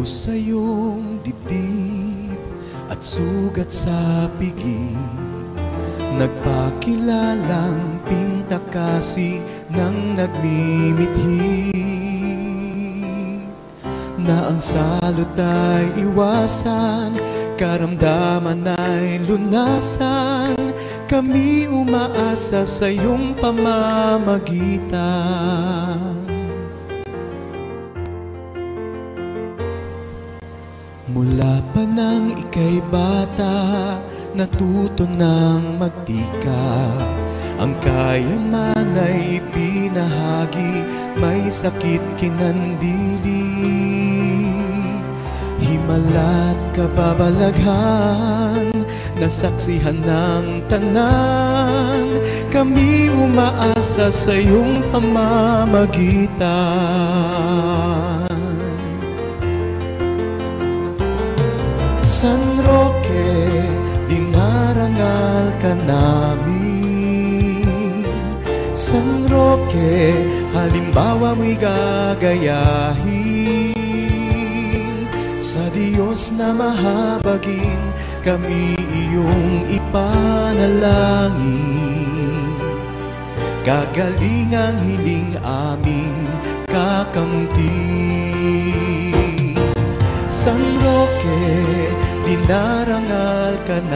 sa iyong dibdib at sugat sa pigi, nagpakilalang pintakasi ng nagmimithi, na ang salot ay iwasan, karamdaman ay lunasan. Kami umaasa sa iyong pamamagitan. Mula pa nang ika'y bata, natuto nang magtika. Ang kayaman ay pinahagi, may sakit kinandili. Himala't kababalaghan, nasaksihan ng tanan. Kami umaasa sa iyong pamamagitan. San Roque, dinarangal ka namin. San Roque, halimbawa mo'y gagayahin. Sa Diyos na mahabagin, kami iyong ipanalangin. Gagalingang hiling aming kakamtin. San Roque, dinarangal ka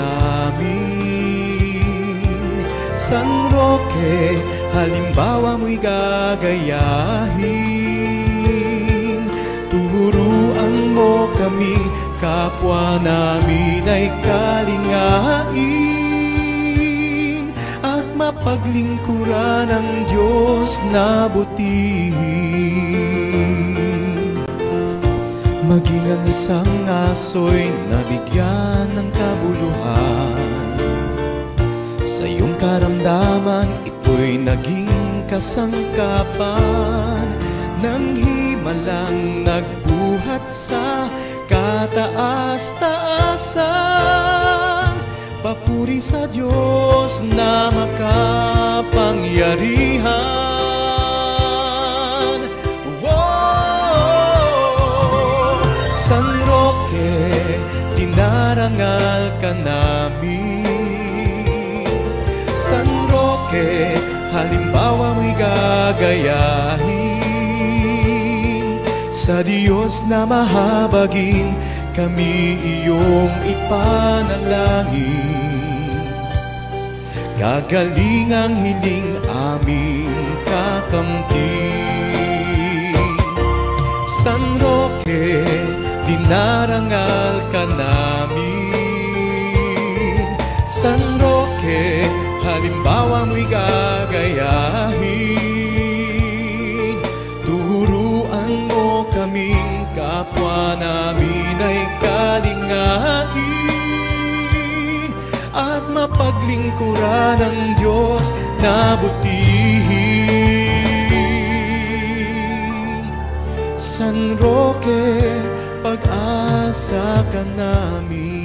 namin. San Roque, halimbawa mo'y gagayahin. Turuan mo kaming kapwa namin ay kalingain, at mapaglingkuran ang Diyos na butihin. Maging ang isang aso'y nabigyan ng kabuluhan. Sa iyong karamdaman, ito'y naging kasangkapan ng himalang nagbuhat sa kataas-taasan. Papuri sa Diyos na makapangyarihan. San Roque, dinarangal ka namin. San Roque, halimbawa mo'y gagayahin. Sa Diyos na mahabagin, kami iyong ipanalangin. Gagalingang hiling aming kakamtin. San Roque, dinarangal ka namin. San Roque, halimbawa mo'y gagayahin. Turuan mo kaming kapwa namin ay kalingain, at mapaglingkuran ang Diyos na butihin. San Roque, pag-asa ka namin.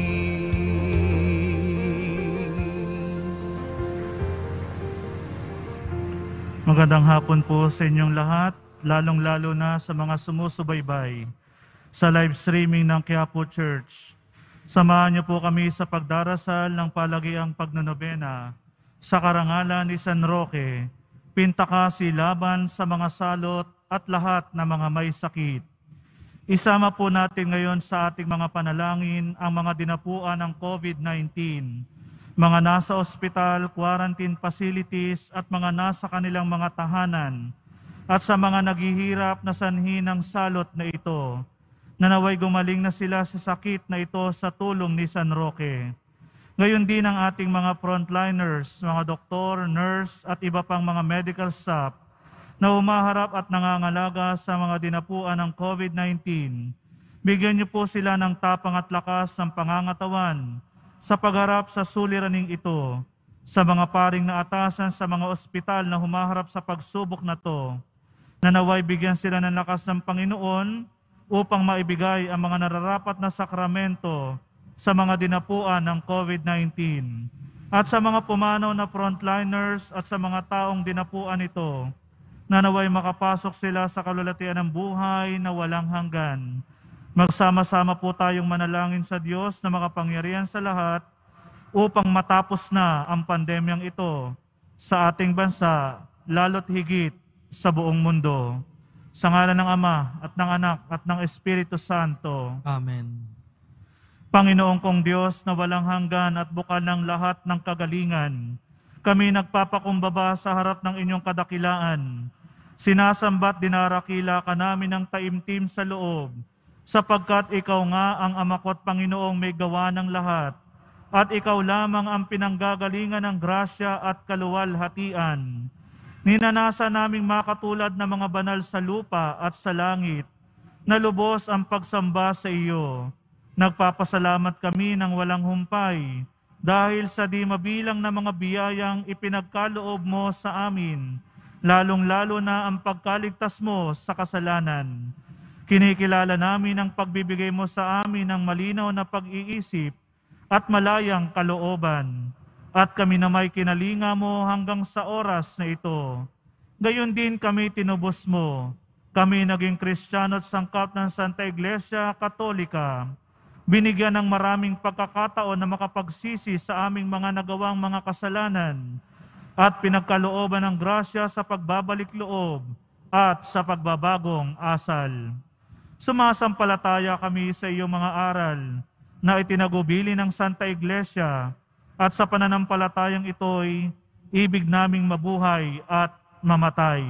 Magandang hapon po sa inyong lahat, lalong-lalo na sa mga sumusubaybay sa live streaming ng Quiapo Church. Samahan niyo po kami sa pagdarasal ng palagiang pagnonobena sa karangalan ni San Roque, pintakasi laban sa mga salot at lahat ng mga may sakit. Isama po natin ngayon sa ating mga panalangin ang mga dinapuan ng COVID-19, mga nasa ospital, quarantine facilities at mga nasa kanilang mga tahanan, at sa mga naghihirap na sanhi ng salot na ito, na naway gumaling na sila sa sakit na ito sa tulong ni San Roque. Ngayon din ang ating mga frontliners, mga doktor, nurse at iba pang mga medical staff na humaharap at nangangalaga sa mga dinapuan ng COVID-19. Bigyan niyo po sila ng tapang at lakas ng pangangatawan sa pagharap sa suliraning ito, sa mga paring na atasan sa mga ospital na humaharap sa pagsubok na to, na naway bigyan sila ng lakas ng Panginoon upang maibigay ang mga nararapat na sakramento sa mga dinapuan ng COVID-19. At sa mga pumanaw na frontliners at sa mga taong dinapuan ito, na naway makapasok sila sa kalulatian ng buhay na walang hanggan. Magsama-sama po tayong manalangin sa Diyos na makapangyarihan sa lahat upang matapos na ang pandemyang ito sa ating bansa, lalo't higit sa buong mundo. Sa ngalan ng Ama at ng Anak at ng Espiritu Santo. Amen. Panginoong kong Diyos na walang hanggan at bukal ng lahat ng kagalingan, kami nagpapakumbaba sa harap ng inyong kadakilaan. Sinasambat dinarakila ka namin ng taimtim sa loob, sapagkat ikaw nga ang Amakot Panginoong may gawa ng lahat, at ikaw lamang ang pinanggagalingan ng grasya at kaluwalhatian. Ninanasa naming makatulad na mga banal sa lupa at sa langit, na lubos ang pagsamba sa iyo. Nagpapasalamat kami ng walang humpay, dahil sa di mabilang na mga biyayang ipinagkaloob mo sa amin, lalong-lalo na ang pagkaligtas mo sa kasalanan. Kinikilala namin ang pagbibigay mo sa amin ng malinaw na pag-iisip at malayang kalooban, at kami na may kinalinga mo hanggang sa oras na ito. Gayon din kami tinubos mo. Kami naging Kristiyano at sangkap ng Santa Iglesia Katolika. Binigyan ng maraming pagkakataon na makapagsisi sa aming mga nagawang mga kasalanan at pinagkalooban ng grasya sa pagbabalik loob at sa pagbabagong asal. Sumasampalataya kami sa iyong mga aral na itinagubili ng Santa Iglesia, at sa pananampalatayang ito'y ibig naming mabuhay at mamatay.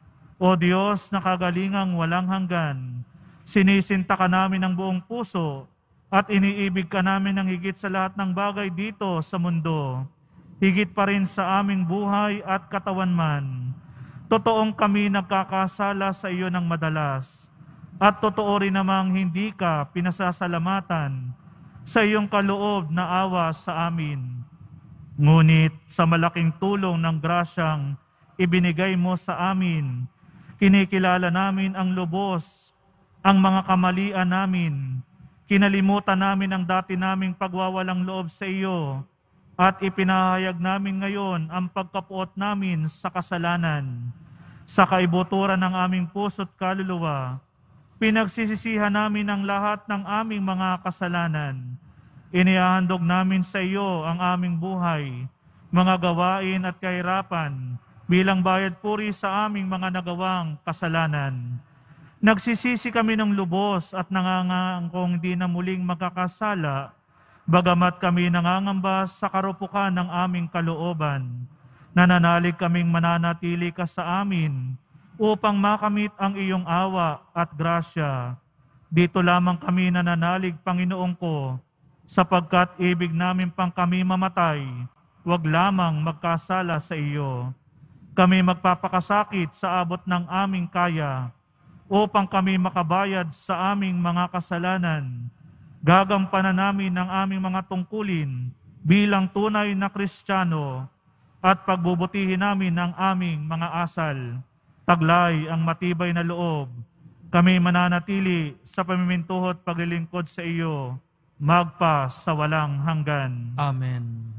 O Diyos na kagalingang walang hanggan, sinisinta ka namin ng buong puso at iniibig ka namin ng higit sa lahat ng bagay dito sa mundo, higit pa rin sa aming buhay at katawan man. Totoong kami nagkakasala sa iyo ng madalas, at totoo rin namang hindi ka pinasasalamatan sa iyong kaloob na awa sa amin. Ngunit sa malaking tulong ng grasyang ibinigay mo sa amin, kinikilala namin ang lubos, ang mga kamalian namin, kinalimutan namin ang dati naming pagwawalang loob sa iyo, at ipinahayag namin ngayon ang pagkapuot namin sa kasalanan. Sa kaibuturan ng aming puso't kaluluwa, pinagsisisihan namin ang lahat ng aming mga kasalanan. Inihahandog namin sa iyo ang aming buhay, mga gawain at kahirapan bilang bayad puri sa aming mga nagawang kasalanan. Nagsisisi kami ng lubos at nangangangkong di na muling magkakasala, bagamat kami nangangamba sa karupukan ng aming kalooban. Nananalig kaming mananatili ka sa amin upang makamit ang iyong awa at grasya. Dito lamang kami nananalig, Panginoong ko, sapagkat ibig namin pang kami mamatay, wag lamang magkasala sa iyo. Kami magpapakasakit sa abot ng aming kaya, upang kami makabayad sa aming mga kasalanan. Gagampanan namin ang aming mga tungkulin bilang tunay na Kristiyano, at pagbubutihin namin ang aming mga asal. Taglay ang matibay na loob. Kami mananatili sa pamimintuhot paglilingkod sa iyo, magpa sa walang hanggan. Amen.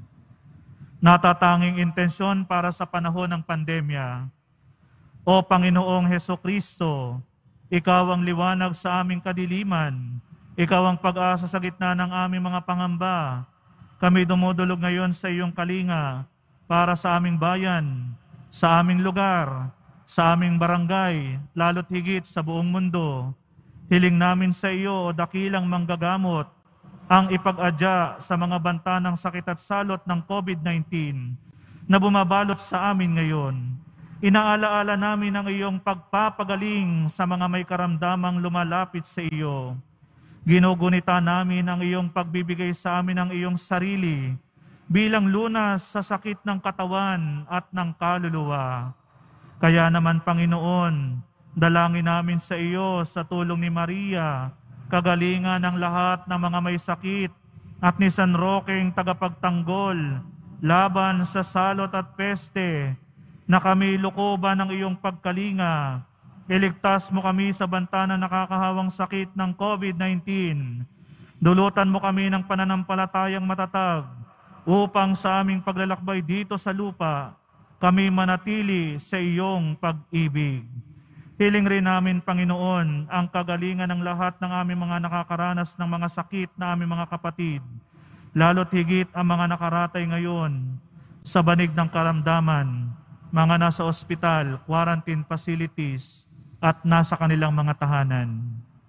Natatanging intensyon para sa panahon ng pandemya. O Panginoong Hesukristo, ikaw ang liwanag sa aming kadiliman. Ikaw ang pag-asa sa gitna ng aming mga pangamba. Kami dumudulog ngayon sa iyong kalinga para sa aming bayan, sa aming lugar, sa aming barangay, lalo't higit sa buong mundo. Hiling namin sa iyo, o dakilang manggagamot, ang ipag-adya sa mga banta ng sakit at salot ng COVID-19 na bumabalot sa amin ngayon. Inaalaala namin ang iyong pagpapagaling sa mga may karamdamang lumalapit sa iyo. Ginugunita namin ang iyong pagbibigay sa amin ng iyong sarili bilang lunas sa sakit ng katawan at ng kaluluwa. Kaya naman, Panginoon, dalangin namin sa iyo sa tulong ni Maria, kagalingan ng lahat ng mga may sakit, at ni San Roqueng tagapagtanggol laban sa salot at peste, na kami lukoban ng iyong pagkalinga. Iligtas mo kami sa banta ng nakakahawang sakit ng COVID-19. Dulutan mo kami ng pananampalatayang matatag upang sa aming paglalakbay dito sa lupa, kami manatili sa iyong pag-ibig. Hiling rin namin, Panginoon, ang kagalingan ng lahat ng aming mga nakakaranas ng mga sakit na aming mga kapatid, lalo't higit ang mga nakaratay ngayon sa banig ng karamdaman, mga nasa ospital, quarantine facilities, at nasa kanilang mga tahanan.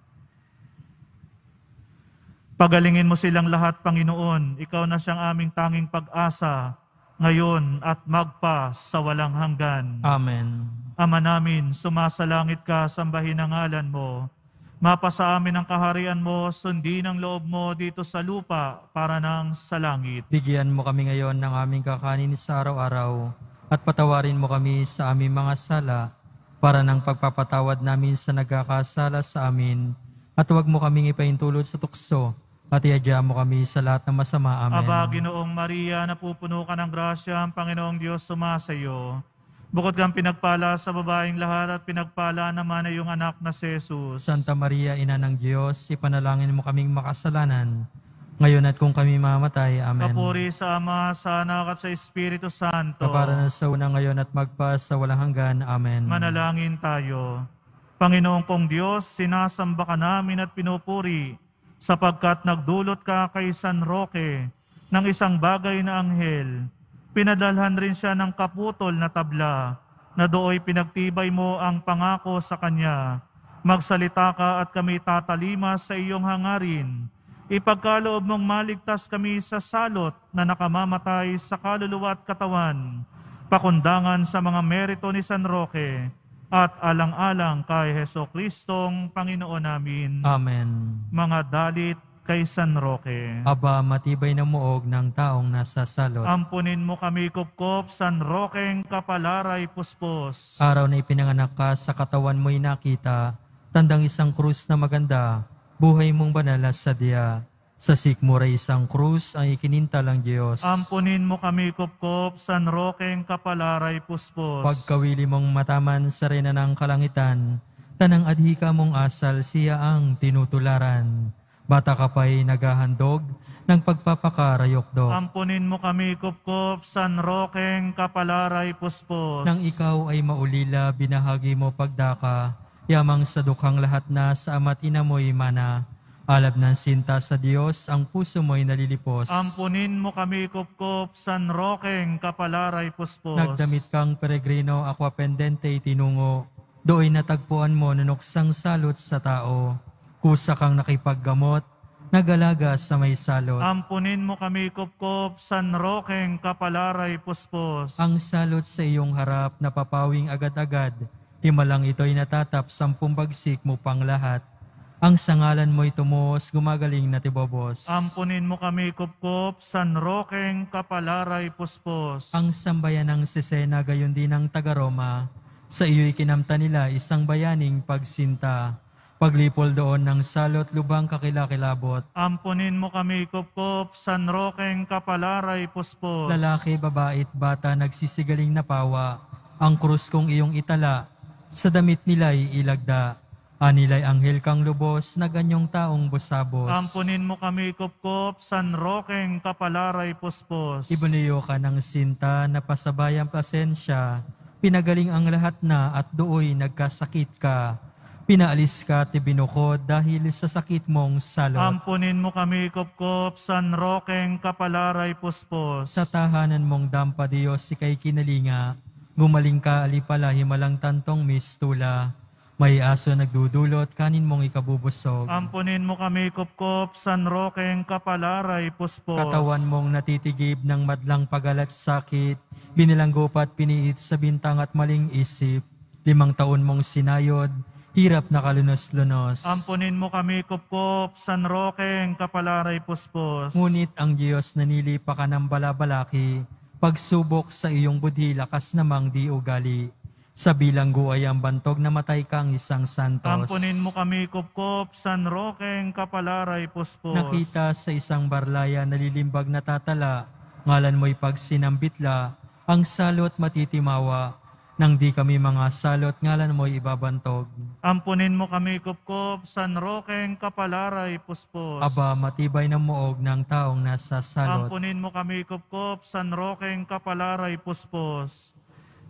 Pagalingin mo silang lahat, Panginoon. Ikaw na siyang aming tanging pag-asa, ngayon at magpa sa walang hanggan. Amen. Ama namin, sumasalangit ka, sambahin ang ngalan mo. Mapasa amin ang kaharian mo, sundin ang loob mo dito sa lupa para nang sa langit. Bigyan mo kami ngayon ng aming kakanin sa araw-araw at patawarin mo kami sa aming mga sala para ng pagpapatawad namin sa nagkakasala sa amin at huwag mo kaming ipaintulot sa tukso at iadya mo kami sa lahat ng masama. Amen. Aba, Ginoong Maria, napupuno ka ng grasya, ang Panginoong Diyos sumasayo. Bukod kang pinagpala sa babaeng lahat at pinagpala naman ay iyong anak na si Jesus. Santa Maria, Ina ng Diyos, ipanalangin mo kaming makasalanan, ngayon at kung kami mamatay. Amen. Papuri sa Ama, sa Anak at sa Espiritu Santo. Kapara na sa una ngayon at magpa sa walang hanggan. Amen. Manalangin tayo. Panginoong kong Diyos, sinasamba ka namin at pinupuri sapagkat nagdulot ka kay San Roque ng isang bagay na anghel. Pinadalhan rin siya ng kaputol na tabla na dooy pinagtibay mo ang pangako sa kanya. Magsalita ka at kami tatalima sa iyong hangarin. Ipagkaloob mong maligtas kami sa salot na nakamamatay sa kaluluwa at katawan. Pakundangan sa mga merito ni San Roque at alang-alang kay Hesukristong Panginoon namin. Amen. Mga dalit kay San Roque. Aba, matibay na muog ng taong nasa salot. Ampunin mo kami, kupkop, San Roqueng kapalaray puspos. Araw na ipinanganak ka, sa katawan mo'y nakita, tandang isang krus na maganda, buhay mong banal sa diya. Sa sikmura isang krus ang ikinintalang Diyos. Ampunin mo kami, kupkop, San Roqueng kapalaray puspos. Pagkawili mong mataman sa reyna ng kalangitan, tanang adhika mong asal siya ang tinutularan. Bata ka pa'y naghahandog ng pagpapakarayokdo. Ampunin mo kami, kupkop, San Roqueng kapalaray puspos. Nang ikaw ay maulila, binahagi mo pagdaka, yamang sa dukhang lahat na sa ama't ina mo'y mana. Alab ng sinta sa Diyos, ang puso mo'y nalilipos. Ampunin mo kami, kupkop, San Roqueng kapalaray puspos. Nagdamit kang peregrino, aqua pendente tinungo. Dooy natagpuan mo nunuksang salot sa tao. Kusa kang nakipaggamot, nagalaga sa may salot. Ampunin mo kami, kupkop, San Roqueng kapalaray puspos. Ang salot sa iyong harap, napapawing agad-agad. Himalang ito'y natatap, 10 bagsik mo pang lahat. Ang sangalan mo'y tumuos, gumagaling na tibobos. Ampunin mo kami, kupkop, San Roqueng kapalaray puspos. Ang sambayan ng Sesena, gayon din ang taga-Roma. Sa iyo'y kinamta nila isang bayaning pagsinta. Paglipol doon ng salot, lubang kakilakilabot. Ampunin mo kami, kupkop, San Roqueng kapalaray puspos. Lalaki, babae at bata nagsisigaling na pawa. Ang krus kong iyong itala, sa damit nila'y ilagda. Anila'y anghel kang lubos, na ganyong taong busabos. Ampunin mo kami, kupkop, San Roqueng kapalaray puspos. Ibuniyo ka ng sinta, na pasabayang pasensya. Pinagaling ang lahat na at dooy nagkasakit ka. Pinaalis ka at ibinukod dahil sa sakit mong salot. Ampunin mo kami, kupkop, San Roqueng kapalaray puspos. Sa tahanan mong dampa, Diyos, ika'y kinalinga. Gumaling ka, alipala, himalang tantong mistula. May aso nagdudulot, kanin mong ikabubusog. Ampunin mo kami, kupkop, San Roqueng kapalaray puspos. Katawan mong natitigib ng madlang pagalat sakit. Binilanggo at piniit sa bintang at maling isip. 5 taon mong sinayod, hirap na kalunos-lunos. Ampunin mo kami, kupkop, San Roqueng kapalaray puspos. Ngunit ang Diyos nanilipa ka ng balabalaki, pagsubok sa iyong budhi, lakas namang di ugali. Sa bilanggo ay ang bantog, namatay kang isang santos. Ampunin mo kami, kupkop, San Roqueng kapalaray puspos. Nakita sa isang barlaya, nalilimbag na tatala, ngalan mo'y pagsinambitla, ang salot matitimawa. Nang di kami mga salot, ngalan mo'y ibabantog. Ampunin mo kami, kupkop, San Roqueng kapalaray puspos. Aba, matibay na muog ng taong nasa salot. Ampunin mo kami, kupkop, San Roqueng kapalaray puspos.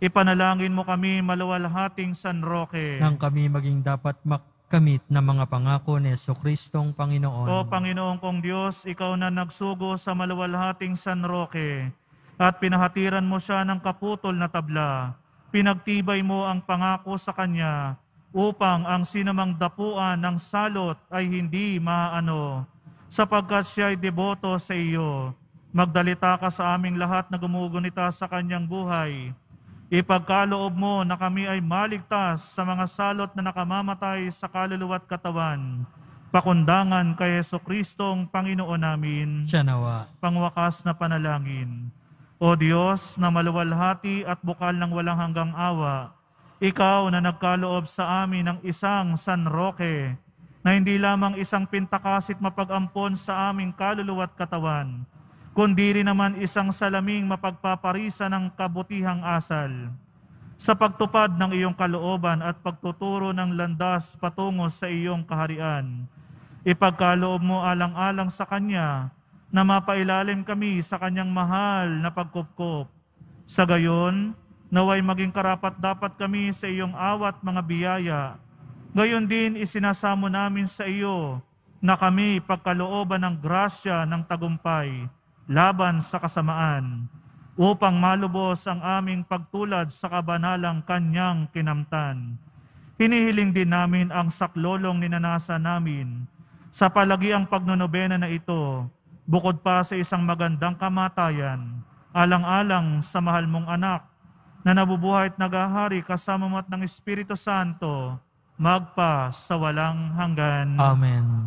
Ipanalangin mo kami, maluwalhating San Roque. Nang kami maging dapat makamit ng mga pangako ni Jesucristong Panginoon. O Panginoong kong Diyos, ikaw na nagsugo sa maluwalhating San Roque at pinahatiran mo siya ng kaputol na tabla. Pinagtibay mo ang pangako sa kanya upang ang sinamang dapuan ng salot ay hindi maano, sapagkat siya ay deboto sa iyo. Magdalita ka sa aming lahat na gumugunita sa kanyang buhay. Ipagkaloob mo na kami ay maligtas sa mga salot na nakamamatay sa kaluluwa at katawan. Pakundangan kay Jesucristong Panginoon namin. Siya nawa. Pangwakas na panalangin. O Diyos na maluwalhati at bukal ng walang hanggang awa, ikaw na nagkaloob sa amin ng isang San Roque, na hindi lamang isang pintakasit mapag-ampon sa aming kaluluwa at katawan, kundi rin naman isang salaming mapagpaparisa ng kabutihang asal. Sa pagtupad ng iyong kalooban at pagtuturo ng landas patungo sa iyong kaharian, ipagkaloob mo alang-alang sa Kanya na mapailalim kami sa Kanyang mahal na pagkupkop. Sa gayon, naway maging karapat-dapat kami sa iyong awat mga biyaya. Gayon din isinasamo namin sa iyo na kami pagkalooban ng grasya ng tagumpay laban sa kasamaan, upang malubos ang aming pagtulad sa kabanalang Kanyang kinamtan. Hinihiling din namin ang saklolong ninanasa namin sa palagiang pagnonobena na ito, bukod pa sa isang magandang kamatayan, alang-alang sa mahal mong anak, na nabubuhay at nagahari kasama mo at ng Espiritu Santo, magpa sa walang hanggan. Amen.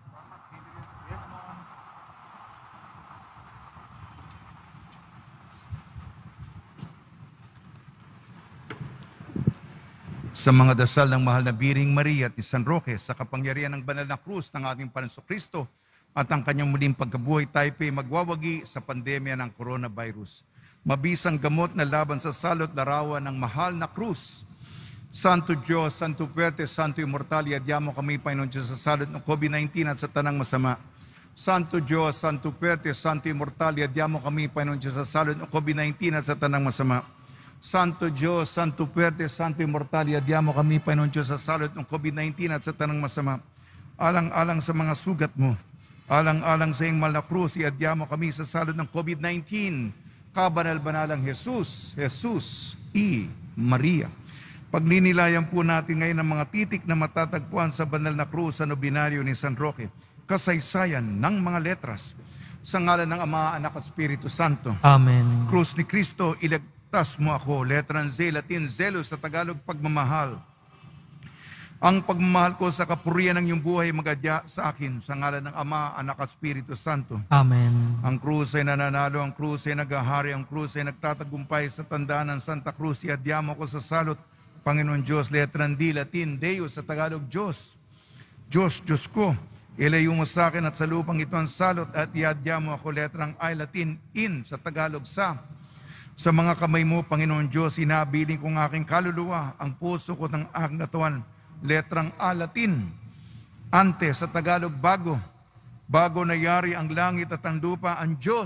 Sa mga dasal ng mahal na Biring Maria at ni San Roque, sa kapangyarihan ng banal na krus ng ating Panginoong Kristo at ang kanyang muling pagkabuhay, tayo po'y magwawagi sa pandemya ng coronavirus. Mabisang gamot na laban sa salot larawan ng mahal na krus. Santo Diyos, Santo Puerte, Santo Immortal, iadya mo kami, Panginoon Diyos, sa salot ng COVID-19 at sa tanang masama. Santo Diyos, Santo Puerte, Santo Immortal, iadya mo kami, Panginoon Diyos, sa salot ng COVID-19 at sa tanang masama. Santo Diyos, Santo Puerte, Santo Immortal, iadya mo kami, Panginoon Diyos, sa salot ng COVID-19 at sa tanang masama. Alang-alang sa mga sugat mo, alang-alang sa iyong mahal na krus, iadya mo kami sa salot ng COVID-19. Kabanal-banalang Jesus, Jesus I. Maria. Pagninilayan po natin ngayon ang mga titik na matatagpuan sa banal na krus sa nobinaryo ni San Roque. Kasaysayan ng mga letras. Sa ngalan ng Ama, Anak at Espiritu Santo. Amen. Krus ni Kristo, iligtas mo ako. Letrang Z, Latin, zelos, sa Tagalog, pagmamahal. Ang pagmamahal ko sa kapurihan ng iyong buhay magadya sa akin, sa ngalan ng Ama, Anak at Espiritu Santo. Amen. Ang krus ay nananalo, ang krus ay naghahari, ang krus ay nagtatagumpay sa tandaan ng Santa Cruz. Iadya mo ko sa salot, Panginoon Diyos. Letrang D, Latin, Deus, sa Tagalog, Diyos. Diyos, Diyos ko, ilayo mo sa akin at sa lupang ito ang salot at iadya mo ako. Letrang I, Latin, in, sa Tagalog, sa. Sa mga kamay mo, Panginoon Diyos, inabiling kong aking kaluluwa, ang puso ko ng aking katawan. Letrang A, Latin, ante, sa Tagalog, bago. Bago nayari ang langit at ang lupa, ang Diyos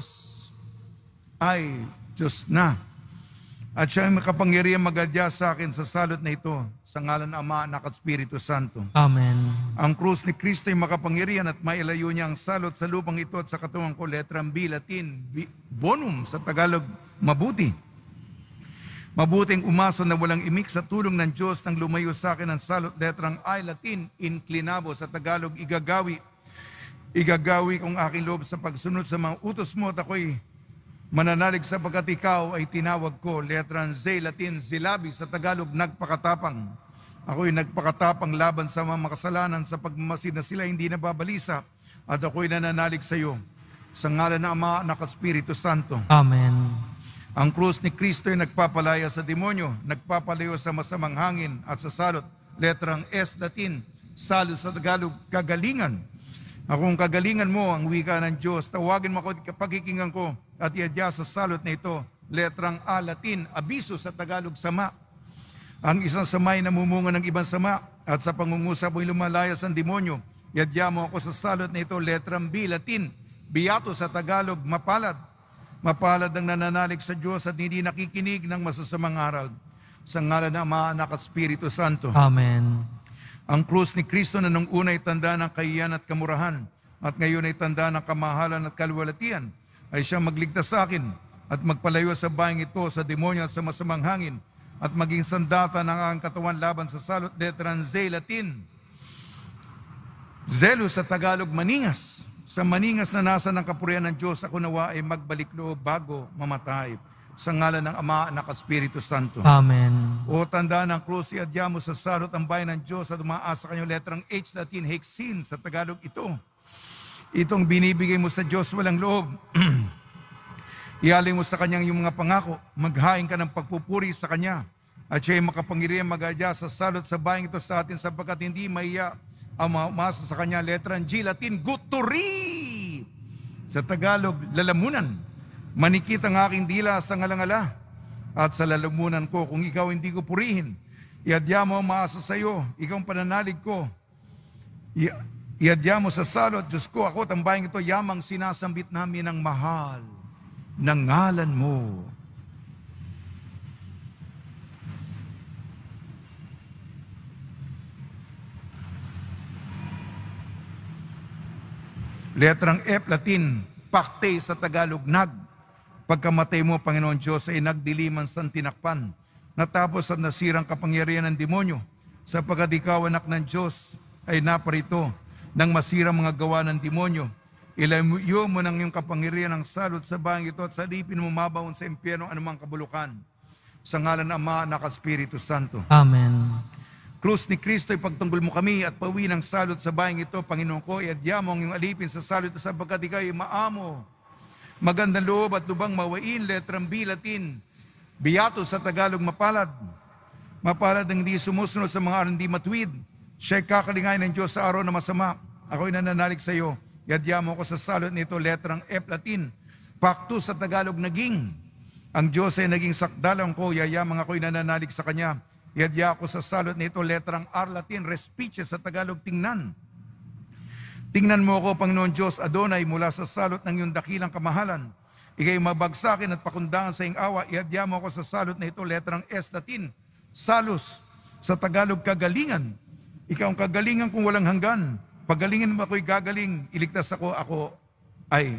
ay Diyos na. At siya ay makapangyarihan magadya sa akin sa salot na ito, sa ngalan ng Ama, Anak at Espiritu Santo. Amen. Ang krus ni Kristo ay makapangyarihan at mailayo niya ang salot sa lupang ito at sa katawan ko. Letrang B, Latin, bonum, sa Tagalog, mabuti. Mabuting umasa na walang imik sa tulong ng Diyos nang lumayo sa akin ang salot. Letrang I, Latin, inclinabo, sa Tagalog, igagawi. Igagawi kong aking loob sa pagsunod sa mga utos mo at ako'y mananalig sapagkat ikaw ay tinawag ko. Letrang Z, Latin, zilabi, sa Tagalog, nagpakatapang. Ako'y nagpakatapang laban sa mga makasalanan sa pagmamasid na sila hindi nababalisa at ako'y nananalig sa iyo. Sa ngalan ng Ama, Anak at Espiritu Santo. Amen. Ang krus ni Kristo ay nagpapalaya sa demonyo, nagpapalayo sa masamang hangin at sa salot. Letrang S, Latin, salot, sa Tagalog, kagalingan. Akong kagalingan mo ang wika ng Diyos, tawagin mo ako pagkikingan ko at iadya sa salot na ito. Letrang A, Latin, abiso, sa Tagalog, sama. Ang isang samay na mumunga ng ibang sama at sa pangungusap mo'y lumalayas ang demonyo. Iadya mo ako sa salot na ito. Letrang B, Latin, biyato, sa Tagalog, mapalad. Mapalad ang nananalig sa Diyos at hindi nakikinig ng masasamang aral. Sa ngalan ng Ama, Anak at Espiritu Santo. Amen. Ang krus ni Kristo na nung una ay tanda ng kahiyan at kamurahan at ngayon ay tanda ng kamahalan at kaluwalhatian ay siyang magligtas sa akin at magpalayo sa bayang ito sa demonyo at sa masamang hangin at maging sandata ng aking katawan laban sa salot letran Z Latin. Zelos sa Tagalog, maningas. Sa maningas na nasa ng kapurihan ng Diyos, ako nawa ay magbalik loob bago mamatay. Sa ngalan ng Ama, Anak at Espiritu Santo. Amen. O tanda ng krus, iadya mo sa salot ang bayan ng Diyos at umaasa kanyang letrang H Latin, heksin sa Tagalog ito. Itong binibigay mo sa Diyos walang loob. Ialay mo sa kanyang yung mga pangako. Maghain ka ng pagpupuri sa kanya. At siya'y makapangyarihan mag-adya sa salot sa bayang ito sa atin sapagkat hindi maiya ang umasa sa kanya letrang G Latin, guturi. Sa Tagalog, lalamunan. Manikit ang aking dila sa ngalangala at sa lalamunan ko kung ikaw hindi ko purihin. Iadya mo maasa sa iyo, ikaw ang pananalig ko. Iadya mo sa salot, Diyos ko, ako tambayang ito, yamang sinasambit namin ng mahal ng ngalan mo. Letrang F Latin, pakte sa Tagalog, nag. Pagkamatay mo, Panginoon Diyos, ay nagdiliman sa tinakpan. Natapos at nasirang kapangyarihan ng demonyo. Sapagkat ikaw, anak ng Diyos, ay naparito nang masirang mga gawa ng demonyo. Ilayo mo ng iyong kapangyarihan ng salot sa bayang ito at salipin mo mabaon sa impyerno anumang kabulukan. Sa ngalan ng Ama, Anak at Espiritu Santo. Amen. Krus ni Kristo, ipagtanggol mo kami at pawi ng salot sa bayang ito, Panginoon ko, iadya mo ang iyong alipin sa salot sapagkat ikaw ay maamo. Magandang loob at lubang mawain, letrang B Latin. Beato sa Tagalog, mapalad. Mapalad ang hindi sumusunod sa mga araw hindi matuwid. Siya'y kakalingay ng Diyos sa araw na masama. Ako'y nananalig sa iyo. Iadya mo ko sa salot nito, letrang F Latin. Pakto sa Tagalog, naging. Ang Diyos ay naging sakdalang ko, yayamang ako'y nananalig sa Kanya. Iadya ko sa salot nito, letrang R Latin, respice sa Tagalog, tingnan. Tingnan mo ako, Panginoon Diyos, Adonai, mula sa salot ng iyong dakilang kamahalan. Ika'y mabagsakin at pakundangan sa iyong awa. Iadya mo ako sa salot na ito, letrang S Latin, salus. Sa Tagalog, kagalingan. Ikaw ang kagalingan kung walang hanggan. Pagalingan mo ako'y gagaling, iligtas ako ay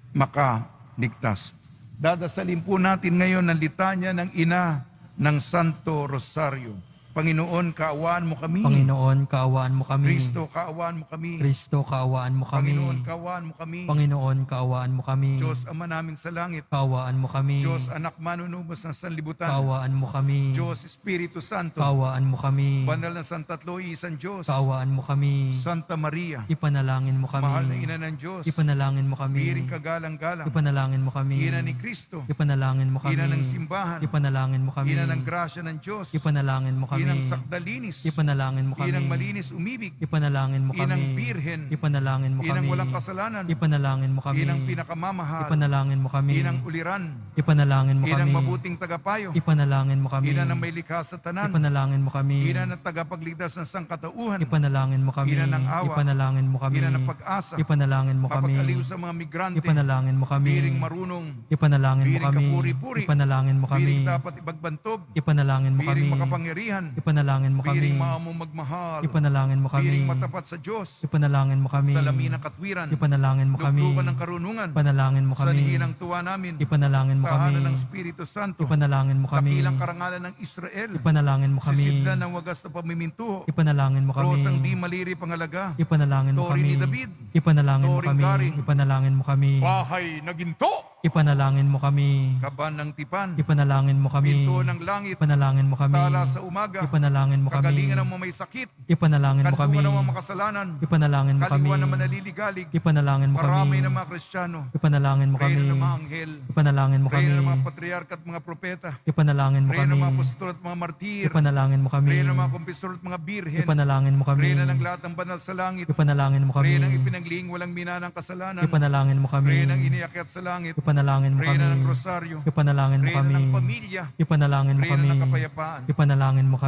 makaligtas. Dadasalin po natin ngayon ang litanya ng Ina ng Santo Rosario. Panginoon, kaawaan mo kami. Panginoon, kaawaan mo kami. Kristo, kaawaan mo kami. Kristo, kaawaan mo kami. Panginoon, kaawaan mo kami. Panginoon, kaawaan mo kami. Diyos, Ama namin sa langit. Kaawaan mo kami. Diyos, Anak manunubos ng sanlibutan. Kaawaan mo kami. Diyos, Espiritu Santo. Kaawaan mo kami. Banal na Santatlo, isang Diyos. Kaawaan mo kami. Santa Maria. Ipanalangin mo kami. Mahal na Ina ng Diyos. Ipanalangin mo kami. Biring kagalang-galang. Ipanalangin mo kami. Ina ni Kristo. Ipanalangin mo kami. Ina ng simbahan. Ipanalangin mo kami. Ina ng grasya ng Diyos. Ipanalangin mo kami. Inang sakdalinis. Ipanalangin mo kami. Inang malinis umibig. Ipanalangin mo kami. Inang birhen. Ipanalangin mo kami. Inang walang kasalanan. Ipanalangin mo kami. Inang pinakamamahal. Ipanalangin mo kami. Inang uliran. Ipanalangin mo Inang kami. mabuting tagapayo. Ipanalangin mo kami. Ina ng may likha sa tanan. Ipanalangin mo kami. Ina ng tagapagligtas ng sangkatauhan. Ipanalangin mo kami. Ina ng awa. Ipanalangin mo kami. Ina ng pag-asa. Ipanalangin mo kami. Mapag-aliw sa mga migrante. Ipanalangin mo kami. Biring marunong. Ipanalangin mo Biring kami. kapuri-puri. Ipanalangin mo kami. Biring dapat ibagbantog. Ipanalangin mo kami. Biring makapangyarihan. Ipanalangin mo kami. Biring maamong magmahal. Ipanalangin mo kami. Biring matapat sa Diyos. Ipanalangin mo kami. Salamin ng katwiran. Ipanalangin mo kami. Luglugan ng karunungan. Ipanalangin mo kami. Sanhin ng tuwa namin. Ipanalangin mo kami. Tahanan ng Espiritu Santo. Ipanalangin mo kami. Dakilang karangalan ng Israel. Ipanalangin mo kami. Sisidlan ng wagas na pamimintuho. Ipanalangin mo kami. Rosang di maliri pangalaga. Ipanalangin mo Tori kami. ni David. Ipanalangin mo Toring kami. garing. Ipanalangin mo kami. Bahay na ginto. Ipanalangin mo kami. Kaban ng tipan. Ipanalangin mo kami. Pinto ng langit. Ipanalangin mo kami. Tala sa umaga. Ipanalangin mo kami. Kagalingan ng mga may sakit. Ipanalangin mo kami. Kaluwan ng mga makasalanan. Ipanalangin mo kami. Kaliwan ng manaliligalig. Ipanalangin mo kami. Marami ng mga Kristyano. Ipanalangin mo kami. Reyna ng mga anghel. Ipanalangin mo kami. Reyna ng mga patriarka at mga propeta. Ipanalangin mo Reyna kami. ng mga apostol at mga martir. Ipanalangin mo kami. Reyna ng mga kumpisor at mga birhen. Ipanalangin mo kami. Reyna ng lahat ng banal sa langit. Ipanalangin mo kami. Reyna ng ipinaglihing walang minanang kasalanan. Ipanalangin mo kami. Reyna ng iniakyat sa langit. Ipanalangin mo kami. Reyna ng rosaryo. Ipanalangin mo Reyna kami. ng pamilya. Ipanalangin mo Reyna kami. ng kapayapaan. Ipanalangin mo kami.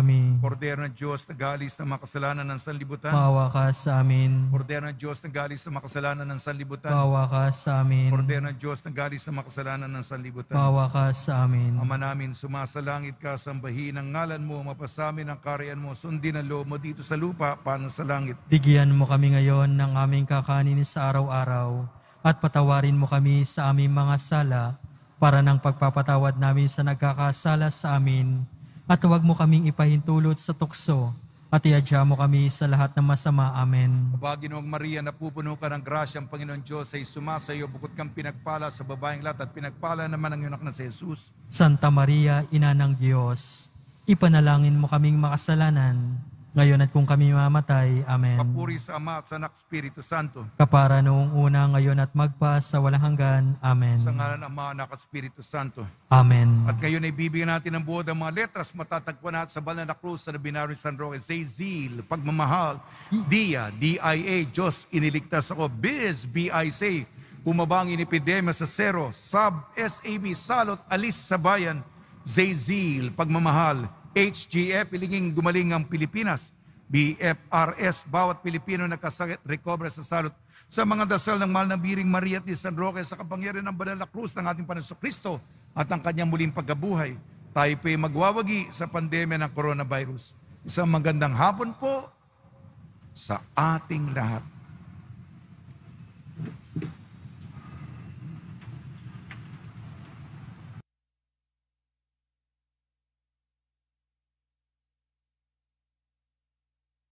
kami. Kordero ng Diyos na galis ng makasalanan ng sanlibutan. Maawa ka sa amin. Kordero ng Diyos na galis ng makasalanan ng sanlibutan. Maawa ka sa amin. Kordero ng Diyos na galis ng makasalanan ng sanlibutan. Maawa ka sa amin. Ama namin, sumasalangit ka, sambahin ang ngalan mo, mapasamin ang kaharian mo, sundin ang loob mo dito sa lupa, paano sa langit. Bigyan mo kami ngayon ng aming kakanin sa araw-araw at patawarin mo kami sa aming mga sala para ng pagpapatawad namin sa nagkakasala sa amin at huwag mo kaming ipahintulot sa tukso at iadya mo kami sa lahat ng masama. Amen. Aba, Ginoong Maria, napupuno ka ng grasya, ang Panginoon Diyos ay sumasayo, bukod kang pinagpala sa babaeng lahat at pinagpala naman ang iyong anak na si Jesus. Santa Maria, Ina ng Diyos, ipanalangin mo kaming makasalanan, ngayon at kung kami mamatay. Amen. Papuri sa Ama at sa Anak, Espiritu Santo. Kapara noong una, ngayon at magpa sa walang hanggan. Amen. Sa ngalan ng Ama, Anak at Espiritu Santo. Amen. At ngayon ay bibigyan natin ng buod ang mga letras matatagpuan natin sa banal na krus sa Binario San Roque. Zezil, pagmamahal. Dia, D-I-A, Diyos, iniligtas ako. Biz, B-I-C, bumabang epidemya sa zero. Sab, S-A-B, salot, alis sa bayan. Zezil, pagmamahal. HGF, ilinging gumaling ang Pilipinas. BFRS, bawat Pilipino nakasakit, recover sa salot. Sa mga dasal ng mahal na Biring Maria at ni San Roque, sa kapangyarihan ng banal na krus ng ating Panginoong Kristo at ang kanyang muling pagkabuhay, tayo po'y magwawagi sa pandemya ng coronavirus. Isang magandang hapon po sa ating lahat.